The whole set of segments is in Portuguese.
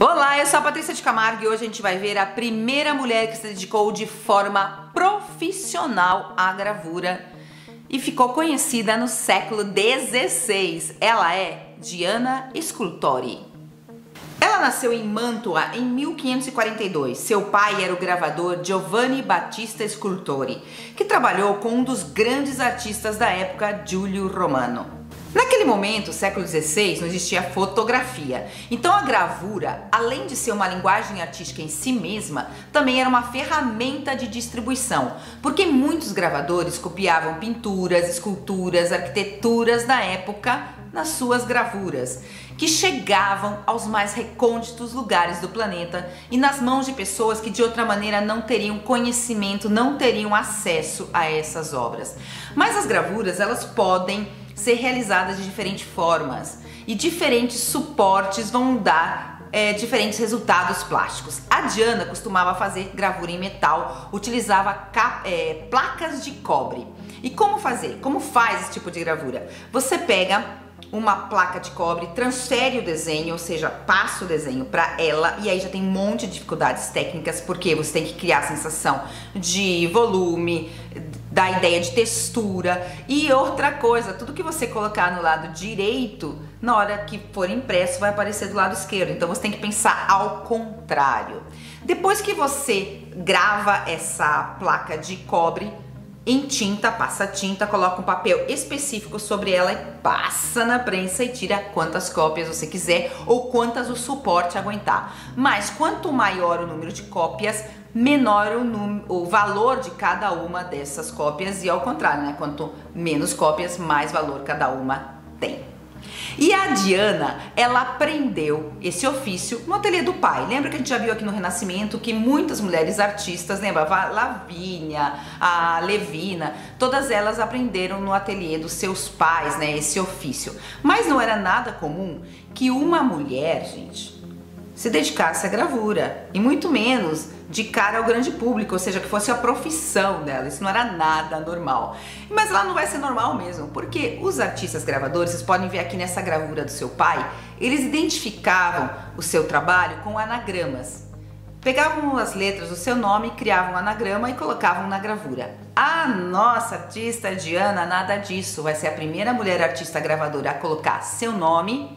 Olá, eu sou a Patrícia de Camargo e hoje a gente vai ver a primeira mulher que se dedicou de forma profissional à gravura e ficou conhecida no século XVI. Ela é Diana Scultori. Ela nasceu em Mantua em 1542. Seu pai era o gravador Giovanni Battista Scultori, que trabalhou com um dos grandes artistas da época, Giulio Romano. Naquele momento, século XVI, não existia fotografia. Então a gravura, além de ser uma linguagem artística em si mesma, também era uma ferramenta de distribuição, porque muitos gravadores copiavam pinturas, esculturas, arquiteturas da época nas suas gravuras, que chegavam aos mais recônditos lugares do planeta e nas mãos de pessoas que de outra maneira não teriam conhecimento, não teriam acesso a essas obras. Mas as gravuras, elas podem ser realizadas de diferentes formas e diferentes suportes vão dar diferentes resultados plásticos. A Diana costumava fazer gravura em metal, utilizava placas de cobre. E como fazer? Como faz esse tipo de gravura? Você pega uma placa de cobre, transfere o desenho, ou seja, passa o desenho para ela e aí já tem um monte de dificuldades técnicas, porque você tem que criar a sensação de volume, da ideia de textura e outra coisa, tudo que você colocar no lado direito, na hora que for impresso vai aparecer do lado esquerdo, então você tem que pensar ao contrário. Depois que você grava essa placa de cobre em tinta, passa tinta, coloca um papel específico sobre ela e passa na prensa e tira quantas cópias você quiser ou quantas o suporte aguentar. Mas quanto maior o número de cópias, menor o valor de cada uma dessas cópias e ao contrário, né? Quanto menos cópias, mais valor cada uma tem. E a Diana, ela aprendeu esse ofício no ateliê do pai. Lembra que a gente já viu aqui no Renascimento que muitas mulheres artistas, lembra? A Lavínia, a Levina, todas elas aprenderam no ateliê dos seus pais, né? Esse ofício. Mas não era nada comum que uma mulher, gente, se dedicasse à gravura e muito menos de cara ao grande público, ou seja, que fosse a profissão dela. Isso não era nada normal. Mas lá não vai ser normal mesmo, porque os artistas gravadores, vocês podem ver aqui nessa gravura do seu pai, eles identificavam o seu trabalho com anagramas. Pegavam as letras do seu nome, criavam um anagrama e colocavam na gravura. A nossa artista Diana, nada disso. Vai ser a primeira mulher artista gravadora a colocar seu nome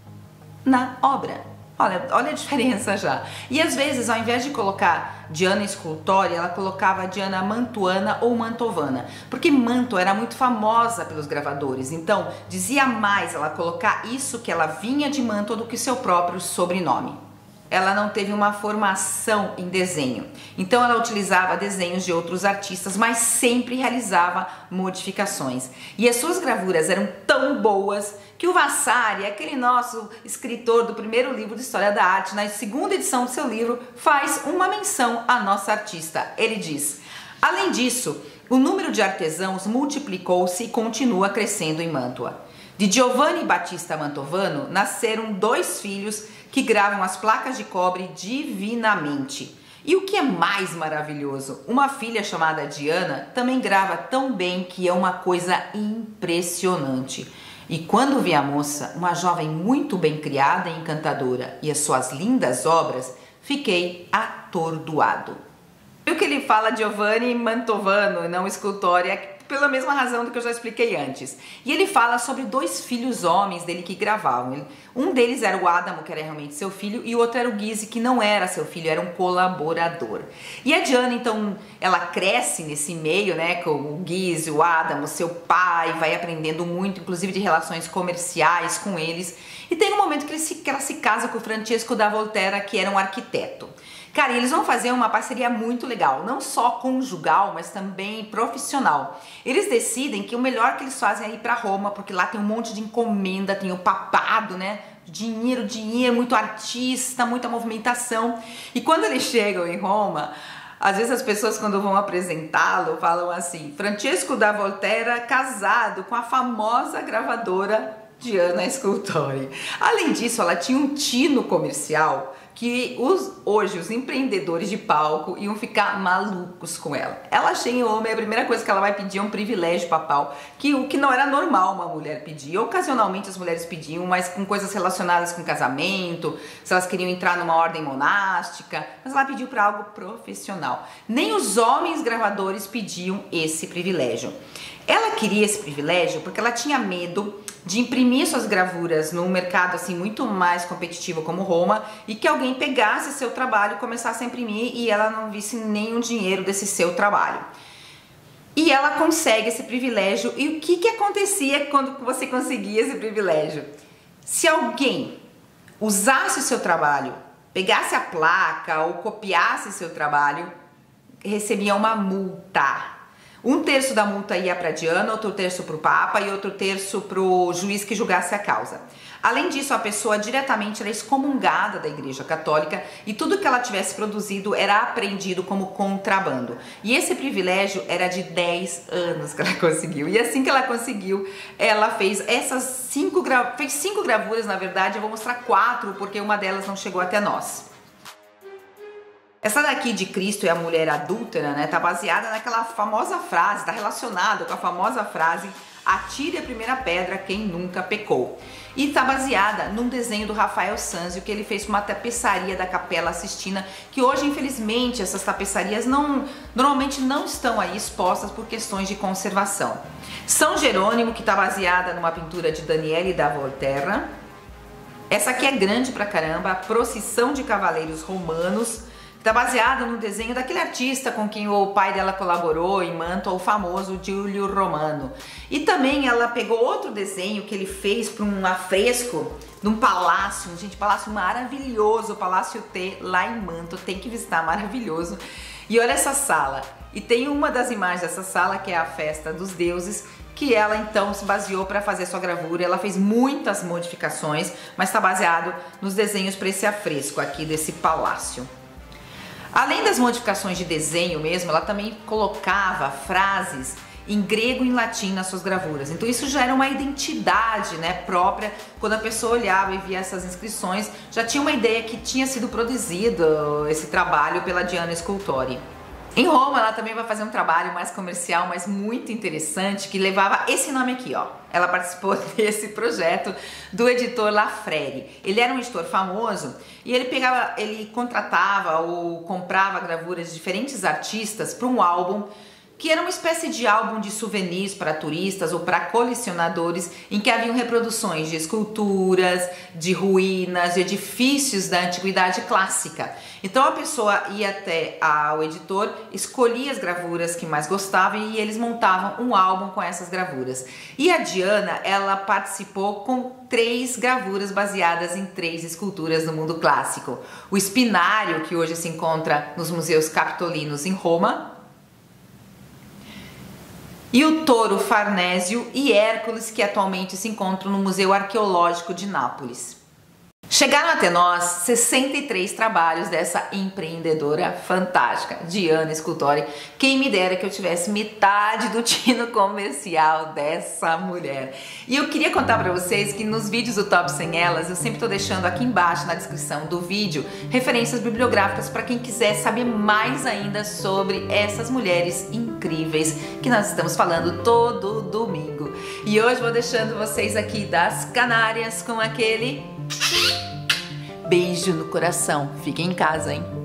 na obra. Olha a diferença já. E às vezes, ao invés de colocar Diana Scultori, ela colocava Diana Mantuana ou Mantovana, porque Mantua era muito famosa pelos gravadores, então dizia mais ela colocar isso que ela vinha de Mantua do que seu próprio sobrenome. Ela não teve uma formação em desenho, então ela utilizava desenhos de outros artistas, mas sempre realizava modificações. E as suas gravuras eram tão boas que o Vasari, aquele nosso escritor do primeiro livro de História da Arte, na segunda edição do seu livro, faz uma menção à nossa artista. Ele diz: além disso, o número de artesãos multiplicou-se e continua crescendo em Mantua. De Giovanni Battista Mantovano nasceram 2 filhos que gravam as placas de cobre divinamente. E o que é mais maravilhoso, uma filha chamada Diana também grava tão bem que é uma coisa impressionante. E quando vi a moça, uma jovem muito bem criada e encantadora, e as suas lindas obras, fiquei atordoado. E o que ele fala Giovanni Mantovano, não Scultori, pela mesma razão do que eu já expliquei antes. E ele fala sobre 2 filhos homens dele que gravavam. Um deles era o Adamo, que era realmente seu filho, e o outro era o Ghisi, que não era seu filho, era um colaborador. E a Diana, então, ela cresce nesse meio, né, com o Ghisi, o Adamo, seu pai, vai aprendendo muito, inclusive de relações comerciais com eles. E tem um momento que ela se casa com o Francesco da Volterra, que era um arquiteto. Cara, eles vão fazer uma parceria muito legal, não só conjugal, mas também profissional. Eles decidem que o melhor que eles fazem é ir para Roma, porque lá tem um monte de encomenda, tem o papado, né? Dinheiro, muito artista, muita movimentação. E quando eles chegam em Roma, às vezes as pessoas, quando vão apresentá-lo, falam assim: Francesco da Volterra casado com a famosa gravadora Diana Scultori. Além disso, ela tinha um tino comercial que hoje os empreendedores de palco iam ficar malucos com ela. Ela chega em Roma e a primeira coisa que ela vai pedir é um privilégio papal, o que não era normal uma mulher pedir. Ocasionalmente as mulheres pediam, mas com coisas relacionadas com casamento, se elas queriam entrar numa ordem monástica, mas ela pediu para algo profissional. Nem os homens gravadores pediam esse privilégio. Ela queria esse privilégio porque ela tinha medo de imprimir suas gravuras num mercado assim muito mais competitivo como Roma e que alguém pegasse seu trabalho e começasse a imprimir e ela não visse nenhum dinheiro desse seu trabalho. E ela consegue esse privilégio. E o que acontecia quando você conseguia esse privilégio? Se alguém usasse o seu trabalho, pegasse a placa ou copiasse seu trabalho, recebia uma multa. Um terço da multa ia para Diana, outro terço para o Papa e outro terço para o juiz que julgasse a causa. Além disso, a pessoa diretamente era excomungada da Igreja Católica e tudo que ela tivesse produzido era apreendido como contrabando. E esse privilégio era de 10 anos que ela conseguiu. E assim que ela conseguiu, ela fez essas 5 gravuras, na verdade. Eu vou mostrar 4 porque uma delas não chegou até nós. Essa daqui de Cristo e a mulher adúltera, né, tá baseada naquela famosa frase, tá relacionada com a famosa frase atire a primeira pedra quem nunca pecou. E tá baseada num desenho do Rafael Sanzio que ele fez com uma tapeçaria da Capela Sistina, que hoje infelizmente essas tapeçarias normalmente não estão aí expostas por questões de conservação. São Jerônimo, que tá baseada numa pintura de Daniele da Volterra. Essa aqui é grande pra caramba, a Procissão de Cavaleiros Romanos. Está baseada no desenho daquele artista com quem o pai dela colaborou em Mantua, o famoso Giulio Romano. E também ela pegou outro desenho que ele fez para um afresco de um palácio, gente, palácio maravilhoso, o Palácio T, lá em Mantua, tem que visitar, maravilhoso. E olha essa sala, e tem uma das imagens dessa sala que é a Festa dos Deuses, que ela então se baseou para fazer sua gravura. Ela fez muitas modificações, mas está baseado nos desenhos para esse afresco aqui desse palácio. Além das modificações de desenho mesmo, ela também colocava frases em grego e em latim nas suas gravuras. Então isso já era uma identidade, né, própria. Quando a pessoa olhava e via essas inscrições, já tinha uma ideia que tinha sido produzido esse trabalho pela Diana Scultori. Em Roma, ela também vai fazer um trabalho mais comercial, mas muito interessante, que levava esse nome aqui, ó. Ela participou desse projeto do editor Lafreri. Ele era um editor famoso e ele contratava ou comprava gravuras de diferentes artistas para um álbum que era uma espécie de álbum de souvenirs para turistas ou para colecionadores, em que haviam reproduções de esculturas, de ruínas, de edifícios da antiguidade clássica. Então a pessoa ia até ao editor, escolhia as gravuras que mais gostava e eles montavam um álbum com essas gravuras. E a Diana, ela participou com 3 gravuras baseadas em 3 esculturas do mundo clássico. O Espinário, que hoje se encontra nos museus capitolinos em Roma, e o Touro Farnésio e Hércules, que atualmente se encontram no Museu Arqueológico de Nápoles. Chegaram até nós 63 trabalhos dessa empreendedora fantástica, Diana Scultori. Quem me dera que eu tivesse metade do tino comercial dessa mulher. E eu queria contar pra vocês que nos vídeos do Top 100 Elas, eu sempre tô deixando aqui embaixo na descrição do vídeo referências bibliográficas para quem quiser saber mais ainda sobre essas mulheres incríveis que nós estamos falando todo domingo. E hoje vou deixando vocês aqui das Canárias com aquele beijo no coração. Fiquem em casa, hein?